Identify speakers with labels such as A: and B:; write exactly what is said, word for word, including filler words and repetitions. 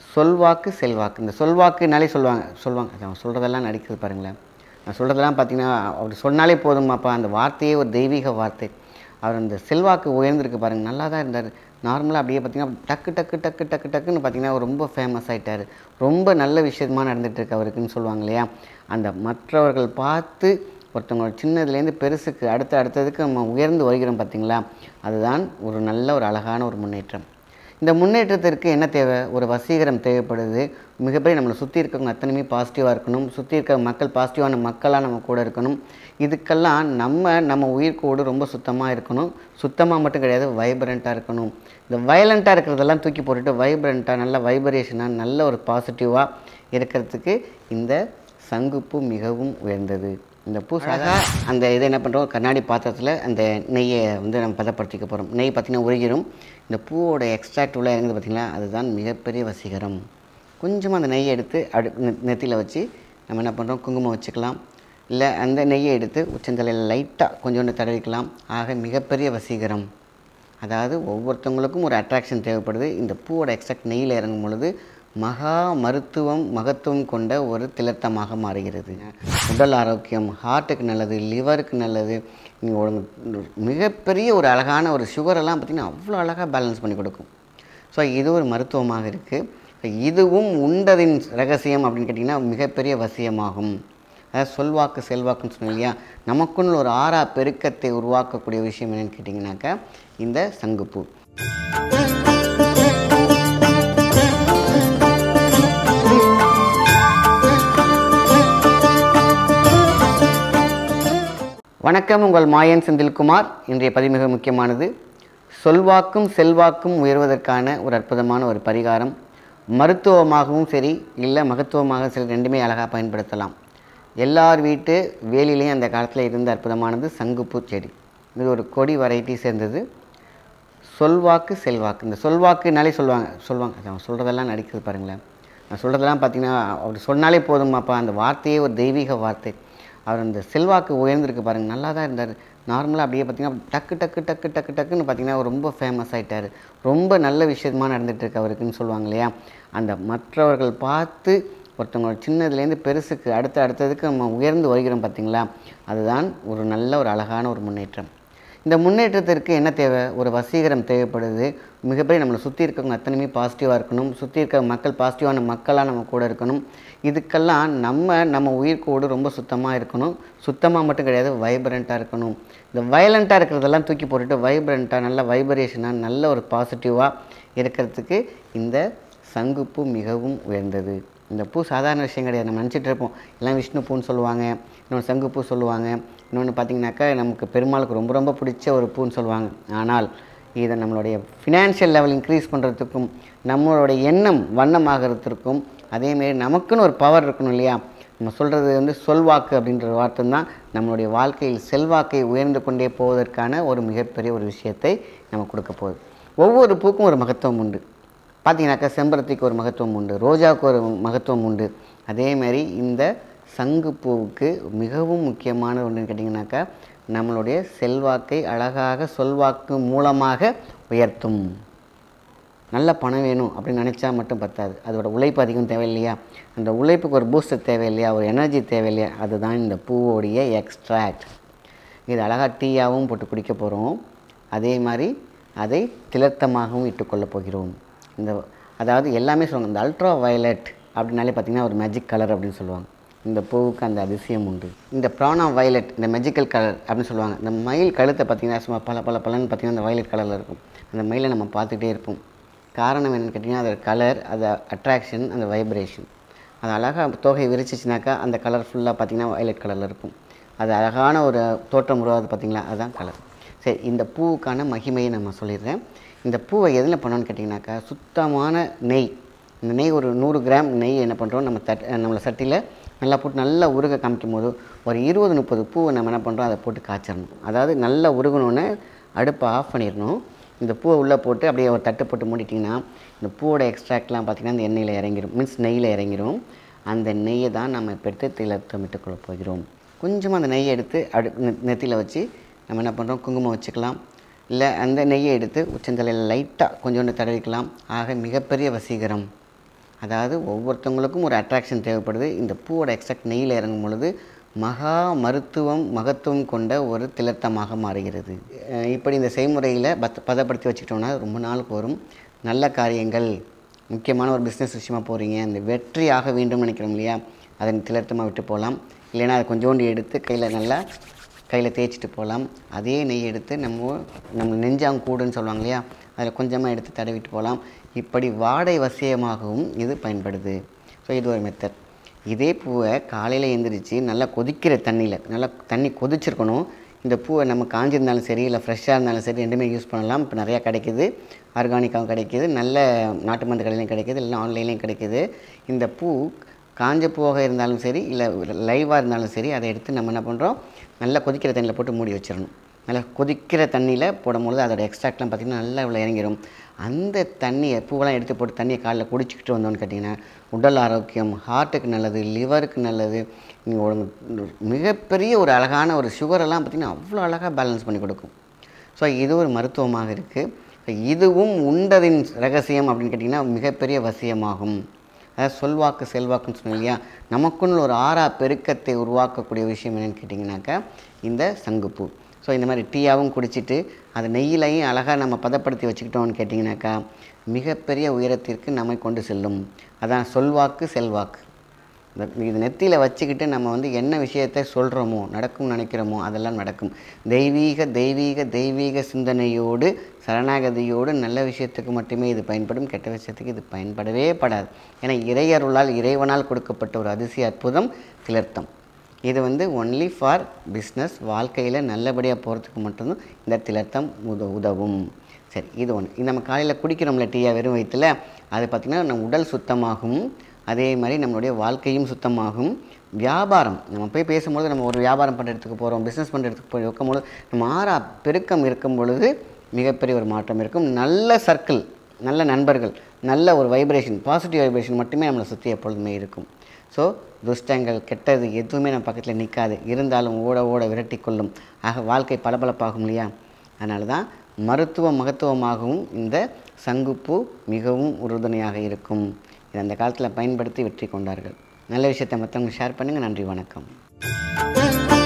A: சொல்வாக்கு செல்வாக்கு. இந்த சொல்வாக்குனாலே சொல்லுவாங்க சொல்லுவாங்க அவன் சொல்கிறதெல்லாம் நடிக்கிறது பாருங்களேன். நான் சொல்கிறதெல்லாம் பார்த்தீங்கன்னா அவர் சொன்னாலே போதுமாப்பா, அந்த வார்த்தையே ஒரு தெய்வீக வார்த்தை. அவர் அந்த செல்வாக்கு உயர்ந்திருக்கு பாருங்கள். நல்லா தான் இருந்தார். நார்மலாக அப்படியே பார்த்தீங்கன்னா டக்கு டக்கு டக்கு டக்கு டக்குன்னு பார்த்தீங்கன்னா ரொம்ப ஃபேமஸ் ஆகிட்டார். ரொம்ப நல்ல விஷயமா நடந்துகிட்ருக்கு அவருக்குன்னு சொல்லுவாங்க இல்லையா. அந்த மற்றவர்கள் பார்த்து ஒருத்தவங்க சின்னதுலேருந்து பெருசுக்கு அடுத்த அடுத்ததுக்கு நம்ம உயர்ந்து வருகிறோம் பார்த்தீங்களா, அதுதான் ஒரு நல்ல ஒரு அழகான ஒரு முன்னேற்றம். இந்த முன்னேற்றத்திற்கு என்ன தேவை? ஒரு வசீகரம் தேவைப்படுது. மிகப்பெரிய நம்மளை சுற்றி இருக்கவங்க அத்தனையுமே பாசிட்டிவாக இருக்கணும். சுற்றி இருக்க மக்கள் பாசிட்டிவான மக்களாக நம்ம கூட இருக்கணும். இதுக்கெல்லாம் நம்ம நம்ம உயிர்கோடு ரொம்ப சுத்தமாக இருக்கணும். சுத்தமாக மட்டும் கிடையாது, வைப்ரண்ட்டாக இருக்கணும். இந்த வயலண்ட்டாக இருக்கிறதெல்லாம் தூக்கி போட்டுட்டு வைப்ரண்ட்டாக நல்ல வைப்ரேஷனாக நல்ல ஒரு பாசிட்டிவாக இருக்கிறதுக்கு இந்த சங்குப்பூ மிகவும் உயர்ந்தது. இந்த பூ சாதா அந்த இதை என்ன பண்ணுறோம், கண்ணாடி பாத்திரத்தில் அந்த நெய்யை வந்து நம்ம பதப்படுத்திக்க போகிறோம். நெய் பார்த்திங்கன்னா உருகிடும். இந்த பூவோட எக்ஸ்ட்ராக்ட் உள்ள இறங்குது பார்த்திங்களா, அதுதான் மிகப்பெரிய வசீகரம். கொஞ்சமாக அந்த நெய்யை எடுத்து அடு நெத்தியில் வச்சு நம்ம என்ன பண்ணுறோம், குங்குமம் வச்சுக்கலாம். இல்லை அந்த நெய்யை எடுத்து உச்சந்தலையில் லைட்டாக கொஞ்சோண்டு தடவிக்கலாம். ஆக மிகப்பெரிய வசீகரம். அதாவது ஒவ்வொருத்தவங்களுக்கும் ஒரு அட்ராக்ஷன் தேவைப்படுது. இந்த பூவோட எக்ஸ்ட்ராக்ட் நெய்யில் இறங்கும் பொழுது மகா மருத்துவம் மகத்துவம் கொண்ட ஒரு திலத்தமாக மாறுகிறது. உடல் ஆரோக்கியம், ஹார்ட்டுக்கு நல்லது, லிவருக்கு நல்லது. மிகப்பெரிய ஒரு அழகான ஒரு சுகரெல்லாம் பார்த்திங்கன்னா அவ்வளோ அழகாக பேலன்ஸ் பண்ணி கொடுக்கும். ஸோ இது ஒரு மருத்துவமாக இருக்குது. இதுவும் உண்டதின் ரகசியம் அப்படின்னு கேட்டிங்கன்னா மிகப்பெரிய வசியமாகும். அதாவது சொல்வாக்கு செல்வாக்குன்னு சொன்னோம் இல்லையா, நமக்குன்னு ஒரு ஆறா பெருக்கத்தை உருவாக்கக்கூடிய விஷயம் என்னென்னு கேட்டிங்கனாக்கா இந்த சங்குப்பூ. வணக்கம், உங்கள் மாயன் செந்தில்குமார். இன்றைய பதிவு மிக முக்கியமானது. சொல்வாக்கும் செல்வாக்கும் உயர்வதற்கான ஒரு அற்புதமான ஒரு பரிகாரம். மருத்துவமாகவும் சரி, இல்லை மகத்துவமாக சரி, ரெண்டுமே அழகாக பயன்படுத்தலாம். எல்லார் வீட்டு வேலிலையும் அந்த காலத்தில் இருந்த அற்புதமானது சங்குப்பூ செடி. இது ஒரு கொடி வெரைட்டி சேர்ந்தது. சொல்வாக்கு செல்வாக்கு. இந்த சொல்வாக்குனாலே சொல்லுவாங்க சொல்லுவாங்க அவன் சொல்கிறதெல்லாம் நடிக்கிறது பாருங்களேன். நான் சொல்கிறதெல்லாம் பார்த்தீங்கன்னா அவர் சொன்னாலே போதுமாப்பா, அந்த வார்த்தையே ஒரு தெய்வீக வார்த்தை. அவர் அந்த செல்வாக்கு உயர்ந்திருக்கு பாருங்கள். நல்லா தான் இருந்தார். நார்மலாக அப்படியே பார்த்திங்கன்னா டக்கு டக்கு டக்கு டக்கு டக்குன்னு பார்த்திங்கன்னா ரொம்ப ஃபேமஸ் ஆகிட்டார். ரொம்ப நல்ல விஷயமா நடந்துகிட்ருக்கு அவருக்குன்னு சொல்லுவாங்க இல்லையா. அந்த மற்றவர்கள் பார்த்து ஒருத்தவங்க சின்னதுலேருந்து பெருசுக்கு அடுத்த அடுத்ததுக்கு நம்ம உயர்ந்து வருகிறோம் பார்த்திங்களா, அதுதான் ஒரு நல்ல ஒரு அழகான ஒரு முன்னேற்றம். இந்த முன்னேற்றத்திற்கு என்ன தேவை? ஒரு வசீகரம் தேவைப்படுது. மிகப்பெரிய நம்மளை சுற்றி இருக்கவங்க அத்தனையுமே பாசிட்டிவாக இருக்கணும். சுற்றி இருக்க மக்கள் பாசிட்டிவான மக்களாக நம்ம கூட இருக்கணும். இதுக்கெல்லாம் நம்ம நம்ம உயிர்கோடு ரொம்ப சுத்தமாக இருக்கணும். சுத்தமாக மட்டும் கிடையாது, வைப்ரண்ட்டாக இருக்கணும். இந்த வயலண்ட்டாக இருக்கிறதெல்லாம் தூக்கி போட்டுட்டு வைப்ரண்ட்டாக நல்ல வைப்ரேஷனாக நல்ல ஒரு பாசிட்டிவாக இருக்கிறதுக்கு இந்த சங்குப்பூ மிகவும் உயர்ந்தது. இந்த பூ சாதாரண விஷயம் கிடையாது. நம்ம நினச்சிட்டு இருப்போம் எல்லாம் விஷ்ணு பூன்னு சொல்லுவாங்க, இன்னொன்று சங்குப்பூ சொல்லுவாங்க, இன்னொன்று பார்த்திங்கனாக்கா நமக்கு பெருமாளுக்கு ரொம்ப ரொம்ப பிடிச்ச ஒரு பூன்னு சொல்லுவாங்க. ஆனால் இதை நம்மளுடைய ஃபினான்ஷியல் லெவல் இன்க்ரீஸ் பண்ணுறதுக்கும், நம்மளுடைய எண்ணம் வண்ணமாகிறதுக்கும், அதேமாரி நமக்குன்னு ஒரு பவர் இருக்கணும் இல்லையா. நம்ம சொல்கிறது வந்து சொல்வாக்கு அப்படின்ற வார்த்தை தான் நம்மளுடைய வாழ்க்கையில் செல்வாக்கை உயர்ந்து கொண்டே போவதற்கான ஒரு மிகப்பெரிய ஒரு விஷயத்தை நம்ம கொடுக்க போகுது. ஒவ்வொரு பூக்கும் ஒரு மகத்துவம் உண்டு. பார்த்திங்கனாக்கா செம்பருத்திக்கு ஒரு மகத்துவம் உண்டு, ரோஜாவுக்கு ஒரு மகத்துவம் உண்டு. அதேமாதிரி இந்த சங்குப்பூவுக்கு மிகவும் முக்கியமான ஒன்றுன்னு கேட்டிங்கனாக்கா நம்மளுடைய செல்வாக்கை அழகாக சொல்வாக்கு மூலமாக உயர்த்தும். நல்ல பணம் வேணும் அப்படின்னு நினச்சா மட்டும் பத்தாது, அதோட உழைப்பு அதிகம் தேவை இல்லையா. அந்த உழைப்புக்கு ஒரு பூஸ்டர் தேவை இல்லையா, ஒரு எனர்ஜி தேவை இல்லையா. அதுதான் இந்த பூவோடைய எக்ஸ்ட்ராக்ட். இது அழகாக டீயாகவும் போட்டு குடிக்க போகிறோம். அதே மாதிரி அதை திலத்தமாகவும் இட்டுக்கொள்ள போகிறோம். இந்த அதாவது எல்லாமே சொல்லுவாங்க, இந்த அல்ட்ரா வயலட் அப்படின்னாலே பார்த்திங்கன்னா ஒரு மேஜிக் கலர் அப்படின்னு சொல்லுவாங்க. இந்த பூவுக்கு அந்த அதிசயம் உண்டு. இந்த பிரானா வயலட், இந்த மெஜிக்கல் கலர் அப்படின்னு சொல்லுவாங்க. இந்த மயில் கழுத்தை பார்த்திங்கன்னா சும்மா பல பல பலன்னு பார்த்திங்கன்னா அந்த வயலட் கலரில் இருக்கும். அந்த மயிலை நம்ம பார்த்துக்கிட்டே இருப்போம். காரணம் என்னென்னு கேட்டிங்கன்னா அதோட கலர், அது அட்ராக்ஷன், அந்த வைப்ரேஷன். அது அழகாக தொகை விரிச்சிச்சினாக்கா அந்த கலர் ஃபுல்லாக பார்த்திங்கன்னா வயலட் கலரில் இருக்கும். அது அழகான ஒரு தோற்றம் உருவாது பார்த்திங்களா, அதுதான் கலர். சரி, இந்த பூவுக்கான மகிமையை நம்ம சொல்லிடுறேன். இந்த பூவை எதில் பண்ணோன்னு கேட்டிங்கனாக்கா சுத்தமான நெய். இந்த நெய் ஒரு நூறு கிராம் நெய் என்ன பண்ணுறோம், நம்ம தட் நம்மளை சட்டியில் நல்லா போட்டு நல்லா உருக காமிக்கும் போது ஒரு இருபது முப்பது பூவை நம்ம என்ன பண்ணுறோம், அதை போட்டு காய்ச்சிடணும். அதாவது நல்லா உருகணுன்னு அடுப்பை ஆஃப் பண்ணிடணும். இந்த பூவை உள்ளே போட்டு அப்படியே ஒரு தட்டு போட்டு மூடிட்டிங்கன்னா இந்த பூவோட எக்ஸ்ட்ராக்ட்லாம் பார்த்திங்கன்னா இந்த எண்ணெயில் இறங்கிடும், மீன்ஸ் நெய்யில் இறங்கிடும். அந்த நெய்யை தான் நம்ம இப்போ எடுத்து திலத்தமிட்டு கொள்ள போகிறோம். கொஞ்சமாக அந்த நெய்யை எடுத்து அடு நெத்தியில் வச்சு நம்ம என்ன பண்ணுறோம், குங்குமம் வச்சுக்கலாம். இல்லை அந்த நெய்யை எடுத்து உச்சந்தலையில் லைட்டாக கொஞ்சோண்டு தடவிக்கலாம். ஆக மிகப்பெரிய வசீகரம். அதாவது ஒவ்வொருத்தவங்களுக்கும் ஒரு அட்ராக்ஷன் தேவைப்படுது. இந்த பூவோட எக்ஸ்ட்ராக்ட் நெய்யில் இறங்கும் பொழுது மகா மருத்துவம் மகத்துவம் கொண்ட ஒரு திலர்த்தமாக மாறுகிறது. இப்படி இந்த செய்முறையில் பத் பதப்படுத்தி வச்சுக்கிட்டோன்னா ரொம்ப நாளுக்கு வரும். நல்ல காரியங்கள், முக்கியமான ஒரு பிஸ்னஸ் விஷயமாக போகிறீங்க, இந்த வெற்றி ஆக வேண்டும் நினைக்கிறோம் இல்லையா, அதை திலர்த்தமாக விட்டு போகலாம். இல்லைன்னா அதை கொஞ்சோண்டு எடுத்து கையில் நல்லா கையில் தேய்ச்சிட்டு போகலாம். அதே நெய் எடுத்து நம்ம நம்ம நெஞ்சாங்கூடுன்னு சொல்லுவாங்க இல்லையா, அதில் கொஞ்சமாக எடுத்து தடவிட்டு போகலாம். இப்படி வாடை வசியமாகவும் இது பயன்படுது. ஸோ இது ஒரு மெத்தட். இதே பூவை காலையில் எழுந்திரிச்சு நல்லா கொதிக்கிற தண்ணியில், நல்லா தண்ணி கொதிச்சிருக்கணும். இந்த பூவை நம்ம காஞ்சிருந்தாலும் சரி, இல்லை ஃப்ரெஷ்ஷாக இருந்தாலும் சரி, ரெண்டுமே யூஸ் பண்ணலாம். இப்போ நிறையா கிடைக்கிது, ஆர்கானிக்காகவும் கிடைக்கிது, நல்ல நாட்டு மருந்து கடையிலையும் கிடைக்கிது, இல்லை ஆன்லைன்லேயும் கிடைக்கிது. இந்த பூ காஞ்ச பூவாக இருந்தாலும் சரி, இல்லை லைவாக இருந்தாலும் சரி, அதை எடுத்து நம்ம என்ன பண்ணுறோம், நல்லா கொதிக்கிற தண்ணியில் போட்டு மூடி வச்சிடணும். நல்லா கொதிக்கிற தண்ணியில் போடும்பொழுது அதோட எக்ஸ்ட்ராக்ட்லாம் பார்த்திங்கன்னா நல்லா இவ்வளோ இறங்கிடும். அந்த தண்ணியை பூவெல்லாம் எடுத்து போட்டு தண்ணியை காலையில் குடிச்சிக்கிட்டு வந்தோன்னு கேட்டிங்கன்னா உடல் ஆரோக்கியம், ஹார்ட்டுக்கு நல்லது, லிவருக்கு நல்லது. நீங்கள் மிகப்பெரிய ஒரு அழகான ஒரு சுகரெல்லாம் பார்த்திங்கன்னா அவ்வளோ அழகாக பேலன்ஸ் பண்ணி கொடுக்கும். ஸோ இது ஒரு மருத்துவமாக இருக்குது. இதுவும் உண்டதின் ரகசியம் அப்படின்னு கேட்டிங்கன்னா மிகப்பெரிய வசியமாகும். அதாவது சொல்வாக்கு செல்வாக்குன்னு சொன்னோம் இல்லையா, நமக்குன்னு ஒரு ஆறா பெருக்கத்தை உருவாக்கக்கூடிய விஷயம் என்னென்னு கேட்டிங்கனாக்கா இந்த சங்குப்பூ. ஸோ இந்த மாதிரி டீயாகவும் குடிச்சிட்டு அதை நெய்யிலையும் அழகாக நம்ம பதப்படுத்தி வச்சுக்கிட்டோம்னு கேட்டிங்கனாக்கா மிகப்பெரிய உயரத்திற்கு நம்மை கொண்டு செல்லும். அதான் சொல்வாக்கு செல்வாக்கு. இது நெத்தியில் வச்சுக்கிட்டு நம்ம வந்து என்ன விஷயத்தை சொல்கிறோமோ நடக்கும் நினைக்கிறோமோ அதெல்லாம் நடக்கும். தெய்வீக தெய்வீக தெய்வீக சிந்தனையோடு சரணாகதியோடு நல்ல விஷயத்துக்கு மட்டுமே இது பயன்படும், கெட்ட விஷயத்துக்கு இது பயன்படவே படாது. ஏன்னா இறையருளால் இறைவனால் கொடுக்கப்பட்ட ஒரு அதிசய அற்புதம் திலர்த்தம். இது வந்து ஒன்லி ஃபார் பிஸ்னஸ், வாழ்க்கையில் நல்லபடியாக போகிறதுக்கு மட்டும்தான் இந்த திலர்த்தம் உத உதவும் சரி, இது ஒன்று. இது நம்ம காலையில் குடிக்கிறோம்ல டீயா வெறும் வயிற்றில், அது பார்த்திங்கன்னா நம்ம உடல் சுத்தமாகும், அதே மாதிரி நம்மளுடைய வாழ்க்கையும் சுத்தமாகும். வியாபாரம் நம்ம போய் பேசும்போது, நம்ம ஒரு வியாபாரம் பண்ணுற இடத்துக்கு போகிறோம், பிஸ்னஸ் பண்ணுற இடத்துக்கு போய் வைக்கும்போது நம்ம ஆறா பெருக்கம் இருக்கும் பொழுது மிகப்பெரிய ஒரு மாற்றம் இருக்கும். நல்ல சர்க்கிள், நல்ல நண்பர்கள், நல்ல ஒரு வைப்ரேஷன், பாசிட்டிவ் வைப்ரேஷன் மட்டுமே நம்மளை சுற்றி எப்பொழுதுமே இருக்கும். ஸோ துஷ்டங்கள் கெட்டது எதுவுமே நம்ம பக்கத்தில் நிற்காது, இருந்தாலும் ஓட ஓட விரட்டி கொள்ளும். ஆக வாழ்க்கை பளபளப்பாகும் இல்லையா. அதனால தான் மருத்துவ மகத்துவமாகவும் இந்த சங்குப்பூ மிகவும் உறுதுணையாக இருக்கும். இதை அந்த காலத்தில் பயன்படுத்தி வெற்றி கொண்டார்கள். நல்ல விஷயத்தை மற்றவங்க ஷேர் பண்ணுங்கள். நன்றி, வணக்கம்.